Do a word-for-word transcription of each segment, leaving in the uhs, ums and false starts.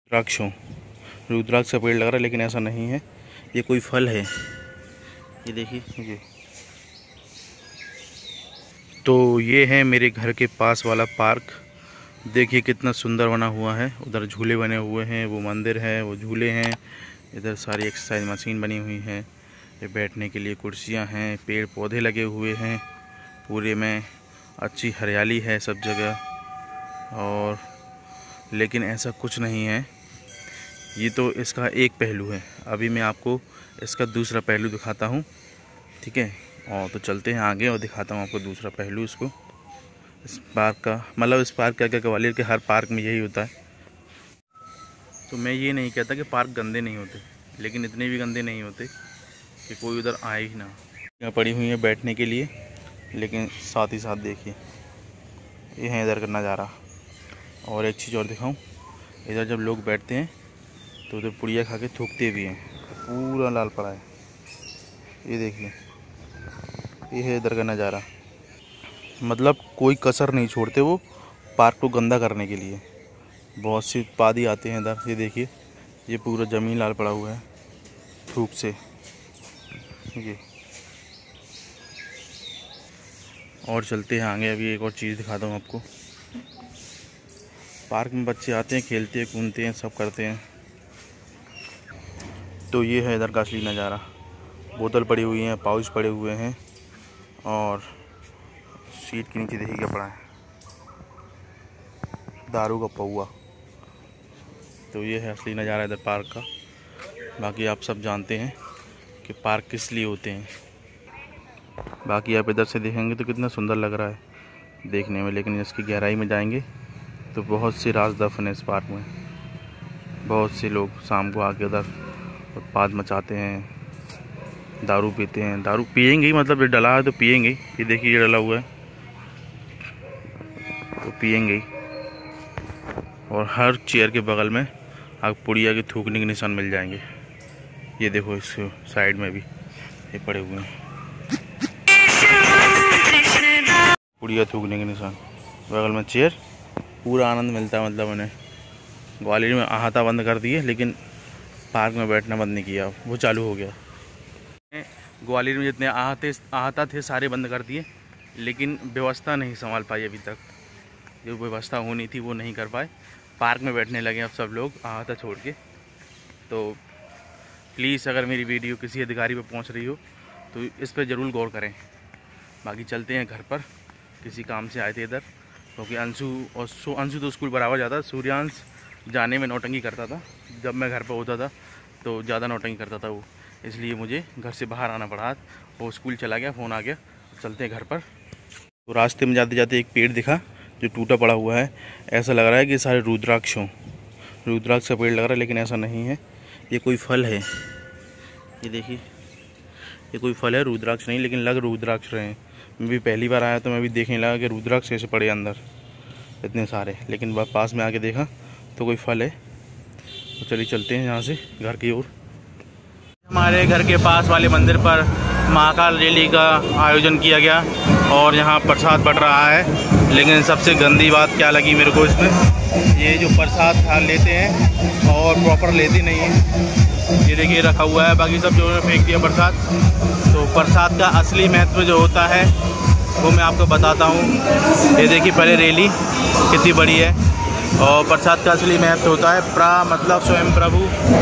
रुद्राक्ष हो, रुद्राक्ष का पेड़ लग रहा है लेकिन ऐसा नहीं है, ये कोई फल है। ये देखिए ये तो ये है मेरे घर के पास वाला पार्क। देखिए कितना सुंदर बना हुआ है। उधर झूले बने हुए हैं, वो मंदिर है, वो झूले हैं। इधर सारी एक्सरसाइज मशीन बनी हुई है, ये बैठने के लिए कुर्सियां हैं, पेड़ पौधे लगे हुए हैं, पूरे में अच्छी हरियाली है सब जगह। और लेकिन ऐसा कुछ नहीं है, ये तो इसका एक पहलू है। अभी मैं आपको इसका दूसरा पहलू दिखाता हूँ, ठीक है। और तो चलते हैं आगे और दिखाता हूँ आपको दूसरा पहलू इसको, इस पार्क का। मतलब इस पार्क का क्या, ग्वालियर के हर पार्क में यही होता है। तो मैं ये नहीं कहता कि पार्क गंदे नहीं होते, लेकिन इतने भी गंदे नहीं होते कि कोई उधर आए ही ना। यहाँ पड़ी हुई है बैठने के लिए, लेकिन साथ ही साथ देखिए ये है इधर का नज़ारा। और एक चीज़ और दिखाऊं, इधर जब लोग बैठते हैं तो उधर पुड़िया खा के थूकते भी हैं, पूरा लाल पड़ा है। ये देखिए ये है इधर का नज़ारा। मतलब कोई कसर नहीं छोड़ते वो पार्क को गंदा करने के लिए। बहुत सी पादी आते हैं इधर। ये देखिए ये पूरा ज़मीन लाल पड़ा हुआ है थूक से। ये और चलते हैं आगे, अभी एक और चीज़ दिखाता हूँ आपको। पार्क में बच्चे आते हैं, खेलते हैं, कूदते हैं, सब करते हैं। तो ये है इधर का असली नज़ारा। बोतल पड़ी हुई हैं, पाउच पड़े हुए हैं, और सीट के नीचे देखिए क्या पड़ा है, दारू का पौवा। तो ये है असली नज़ारा इधर पार्क का। बाकी आप सब जानते हैं कि पार्क किस लिए होते हैं। बाकी आप इधर से देखेंगे तो कितना सुंदर लग रहा है देखने में, लेकिन इसकी गहराई में जाएंगे तो बहुत सी राज दफन है इस पार्क में। बहुत से लोग शाम को आके उधर उत्पात मचाते हैं, दारू पीते हैं। दारू पिएंगे ही, मतलब ये डला है तो पिएंगे। ये देखिए ये डला हुआ है तो पिएंगे ही। और हर चेयर के बगल में आपको पुड़िया के थूकने के निशान मिल जाएंगे। ये देखो इस साइड में भी ये पड़े हुए हैं पुड़िया थूकने के निशान, बगल में चेयर। पूरा आनंद मिलता है। मतलब मैंने ग्वालियर में अहाता बंद कर दिए, लेकिन पार्क में बैठना बंद नहीं किया, वो चालू हो गया। ग्वालियर में जितने आहते आहता थे सारे बंद कर दिए, लेकिन व्यवस्था नहीं संभाल पाई अभी तक। जो व्यवस्था होनी थी वो नहीं कर पाए। पार्क में बैठने लगे अब सब लोग आहता छोड़ के। तो प्लीज़ अगर मेरी वीडियो किसी अधिकारी पर पहुंच रही हो तो इस पर ज़रूर गौर करें। बाकी चलते हैं घर पर, किसी काम से आए थे इधर, क्योंकि अंशु और सो अंशु तो स्कूल बराबर जाता। सूर्यांश जाने में नौटंकी करता था, जब मैं घर पर होता था तो ज़्यादा नौटंकी करता था वो, इसलिए मुझे घर से बाहर आना पड़ा। वो स्कूल चला गया, फ़ोन आ गया, चलते हैं घर पर। तो रास्ते में जाते जाते एक पेड़ दिखा जो टूटा पड़ा हुआ है। ऐसा लग रहा है कि सारे रुद्राक्ष हों, रुद्राक्ष का पेड़ लग रहा है, लेकिन ऐसा नहीं है, ये कोई फल है। ये देखिए ये कोई फल है, रुद्राक्ष नहीं, लेकिन लग रुद्राक्ष रहे हैं। मैं भी पहली बार आया तो मैं भी देखने लगा कि रुद्राक्ष कैसे पड़े अंदर इतने सारे, लेकिन पास में आके देखा तो कोई फल है। तो चलिए चलते हैं यहाँ से घर की ओर। हमारे घर के पास वाले मंदिर पर महाकाल रैली का आयोजन किया गया और यहाँ प्रसाद बट रहा है। लेकिन सबसे गंदी बात क्या लगी मेरे को इसमें, ये जो प्रसाद खा लेते हैं और प्रॉपर लेते नहीं हैं। ये देखिए रखा हुआ है, बाकी सब जो फेंक दिया प्रसाद। तो प्रसाद का असली महत्व जो होता है वो मैं आपको बताता हूँ। ये देखिए पहले रैली कितनी बड़ी है, और प्रसाद का असली महत्व होता है प्रा मतलब स्वयं प्रभु।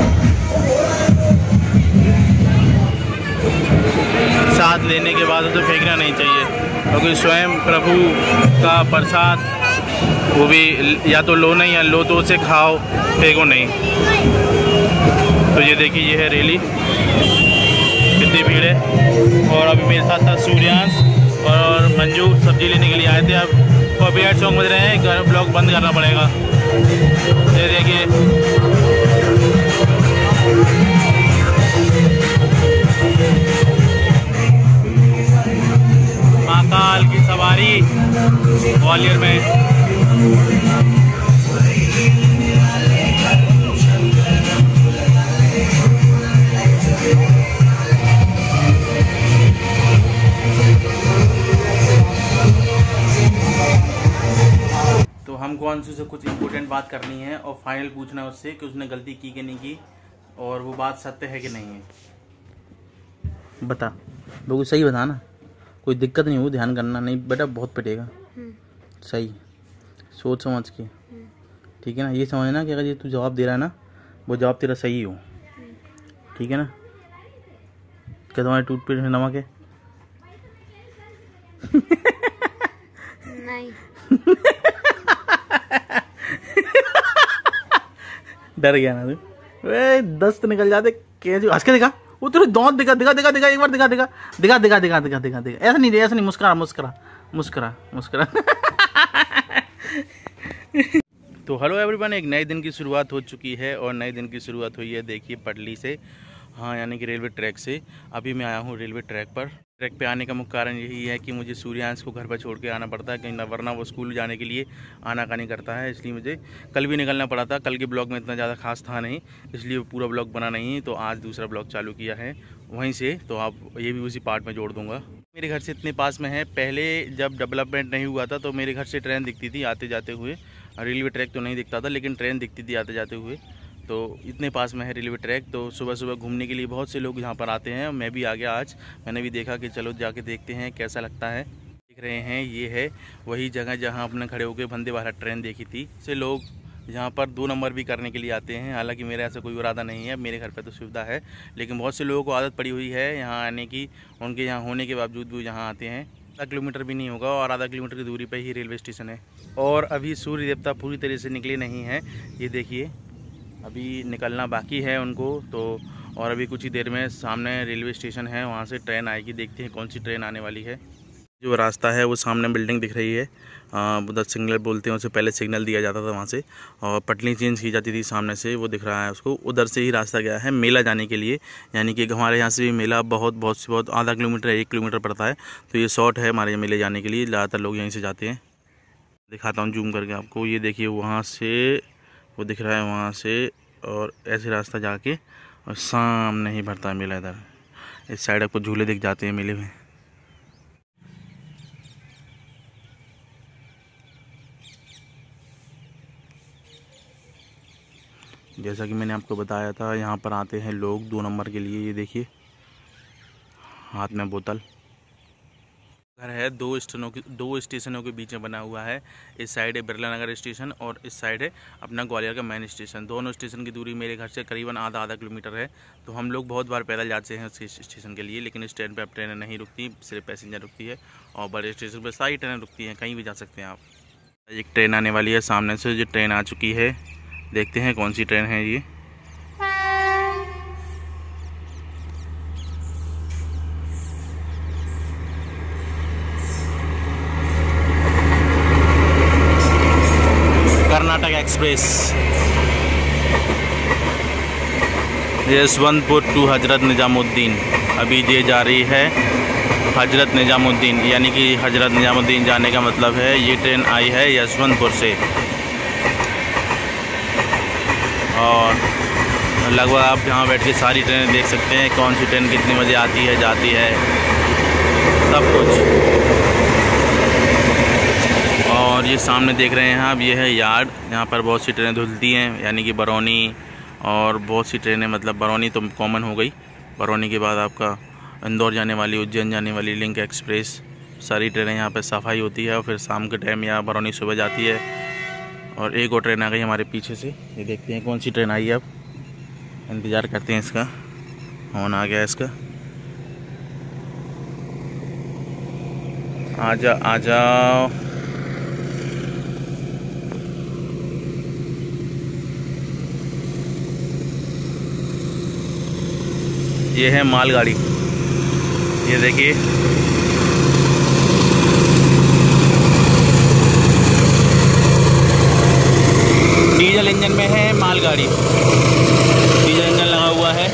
प्रसाद लेने के बाद तो फेंकना नहीं चाहिए, क्योंकि स्वयं प्रभु का प्रसाद, वो भी या तो लो नहीं, या लो तो उसे खाओ, फेंको नहीं। तो ये देखिए ये है रैली, कितनी भीड़ है। और अभी मेरे साथ था सूर्यांश और मंजू, सब्जी लेने के लिए आए थे। अब कॉपीराइट सॉन्ग बज रहे हैं, घर ब्लॉग बंद करना पड़ेगा। ये देखिए महाकाल की सवारी ग्वालियर में। हिमांशु से कुछ इम्पोर्टेंट बात करनी है और फाइनल पूछना है उससे कि उसने गलती की कि नहीं की और वो बात सत्य है कि नहीं है। बता बिल्कुल सही बता ना, कोई दिक्कत नहीं हो, ध्यान करना नहीं बेटा, बहुत पिटेगा। सही सोच समझ के, ठीक है ना। ये समझना कि अगर ये तू जवाब दे रहा है ना, वो जवाब तेरा सही हो, ठीक है ना। क्या तुम्हारे टूथपेस्ट में नमक है? नहीं। डर गया ना तू? वे दस्त निकल जाते कैसे? हंस के दिखा, वो तेरे दांत दिखा दिखा दिखा दिखा एक बार दिखा दिखा दिखा दिखा दिखा दिखा दिखा दिखा ऐसा नहीं ऐसा नहीं, मुस्कुरा मुस्कुरा मुस्कुरा मुस्कुरा। तो हेलो एवरीवन, एक नए दिन की शुरुआत हो चुकी है और नए दिन की शुरुआत हुई है देखिए पटली से, हाँ यानी कि रेलवे ट्रैक से। अभी मैं आया हूँ रेलवे ट्रैक पर। ट्रैक पे आने का मुख्य कारण यही है कि मुझे सूर्यांश को घर पर छोड़ के आना पड़ता है, कहीं ना वरना वो स्कूल जाने के लिए आनाकानी करता है, इसलिए मुझे कल भी निकलना पड़ा था। कल के ब्लॉग में इतना ज़्यादा खास था नहीं, इसलिए पूरा ब्लॉग बना नहीं, तो आज दूसरा ब्लॉग चालू किया है वहीं से, तो आप ये भी उसी पार्ट में जोड़ दूँगा। मेरे घर से इतने पास में है, पहले जब डेवलपमेंट नहीं हुआ था तो मेरे घर से ट्रेन दिखती थी आते जाते हुए, रेलवे ट्रैक तो नहीं दिखता था लेकिन ट्रेन दिखती थी आते जाते हुए, तो इतने पास में है रेलवे ट्रैक। तो सुबह सुबह घूमने के लिए बहुत से लोग यहाँ पर आते हैं, मैं भी आ गया आज। मैंने भी देखा कि चलो जाके देखते हैं कैसा लगता है। देख रहे हैं ये है वही जगह जहाँ अपने खड़े होकर वंदे भारत ट्रेन देखी थी। से लोग यहाँ पर दो नंबर भी करने के लिए आते हैं, हालांकि मेरा ऐसा कोई इरादा नहीं है, मेरे घर पर तो सुविधा है, लेकिन बहुत से लोगों को आदत पड़ी हुई है यहाँ आने की, उनके यहाँ होने के बावजूद भी यहाँ आते हैं। आधा किलोमीटर भी नहीं होगा और आधा किलोमीटर की दूरी पर ही रेलवे स्टेशन है। और अभी सूर्य देवता पूरी तरह से निकले नहीं हैं, ये देखिए अभी निकलना बाकी है उनको। तो और अभी कुछ ही देर में सामने रेलवे स्टेशन है, वहाँ से ट्रेन आएगी, देखते हैं कौन सी ट्रेन आने वाली है। जो रास्ता है वो सामने बिल्डिंग दिख रही है, उधर सिग्नल बोलते हैं उसे, पहले सिग्नल दिया जाता था वहाँ से और पटली चेंज की जाती थी सामने से, वो दिख रहा है उसको। उधर से ही रास्ता गया है मेला जाने के लिए, यानी कि हमारे यहाँ से भी मेला बहुत बहुत से बहुत आधा किलोमीटर एक किलोमीटर पड़ता है, तो ये शॉर्ट है हमारे मेले जाने के लिए, ज़्यादातर लोग यहीं से जाते हैं। दिखाता हूँ जूम करके आपको, ये देखिए वहाँ से वो दिख रहा है, वहाँ से और ऐसे रास्ता जाके और सामने ही भरता है मेला। इधर इस साइड आपको झूले दिख जाते हैं मेले में। जैसा कि मैंने आपको बताया था यहाँ पर आते हैं लोग दो नंबर के लिए। ये देखिए हाथ में बोतल। घर है दो स्टेशनों की, दो स्टेशनों के बीच में बना हुआ है। इस साइड है बिरला नगर स्टेशन और इस साइड है अपना ग्वालियर का मेन स्टेशन। दोनों स्टेशन की दूरी मेरे घर से करीबन आधा आधा किलोमीटर है, तो हम लोग बहुत बार पैदल जाते हैं उस स्टेशन के लिए। लेकिन इस ट्रेन पर अब ट्रेनें नहीं रुकती, सिर्फ पैसेंजर रुकती है और बड़े स्टेशन पर सारी ट्रेनें रुकती हैं, कहीं भी जा सकते हैं आप। एक ट्रेन आने वाली है सामने से, जो ट्रेन आ चुकी है, देखते हैं कौन सी ट्रेन है ये। कर्नाटक एक्सप्रेस यशवंतपुर टू हजरत निजामुद्दीन, अभी ये जा रही है हजरत निजामुद्दीन, यानी कि हजरत निजामुद्दीन जाने का मतलब है ये ट्रेन आई है यशवंतपुर से। और लगभग आप यहाँ बैठ के सारी ट्रेनें देख सकते हैं, कौन सी ट्रेन कितने बजे आती है जाती है, सब कुछ। और ये सामने देख रहे हैं आप, ये है यार्ड, यहाँ पर बहुत सी ट्रेनें धुलती हैं, यानी कि बरौनी और बहुत सी ट्रेनें, मतलब बरौनी तो कॉमन हो गई, बरौनी के बाद आपका इंदौर जाने वाली, उज्जैन जाने वाली लिंक एक्सप्रेस, सारी ट्रेनें यहाँ पर सफाई होती है और फिर शाम के टाइम यहाँ बरौनी सुबह जाती है। और एक और ट्रेन आ गई हमारे पीछे से, ये देखते हैं कौन सी ट्रेन आई है, अब इंतज़ार करते हैं इसका, हॉर्न आ गया इसका। आजा आ जाओ। ये है मालगाड़ी, ये देखिए डीजल इंजन में है मालगाड़ी, डीजल इंजन लगा हुआ है।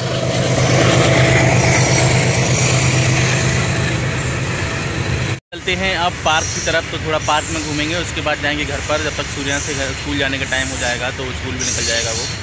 चलते हैं अब पार्क की तरफ, तो थोड़ा पार्क में घूमेंगे, उसके बाद जाएंगे घर पर। जब तक सूर्यांश से घर स्कूल जाने का टाइम हो जाएगा तो स्कूल भी निकल जाएगा वो।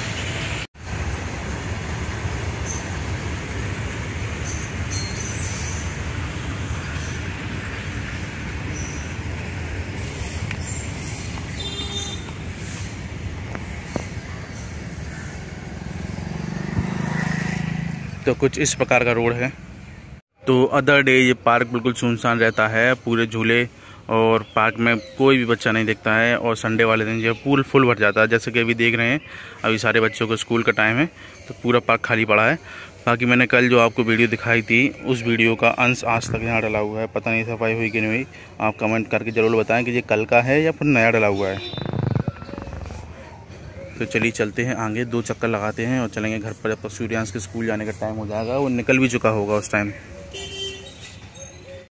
तो कुछ इस प्रकार का रोड है। तो अदर डे ये पार्क बिल्कुल सुनसान रहता है, पूरे झूले और पार्क में कोई भी बच्चा नहीं दिखता है। और संडे वाले दिन जो पूल फुल भर जाता है, जैसे कि अभी देख रहे हैं अभी सारे बच्चों को स्कूल का टाइम है तो पूरा पार्क खाली पड़ा है। बाकी मैंने कल जो आपको वीडियो दिखाई थी उस वीडियो का अंश आज तक यहाँ डला हुआ है, पता नहीं सफाई हुई कि नहीं हुई। आप कमेंट करके ज़रूर बताएं कि ये कल का है या फिर नया डला हुआ है। तो चलिए चलते हैं आगे, दो चक्कर लगाते हैं और चलेंगे घर पर, जब तक सूर्यांश के स्कूल जाने का टाइम हो जाएगा। वो निकल भी चुका होगा उस टाइम।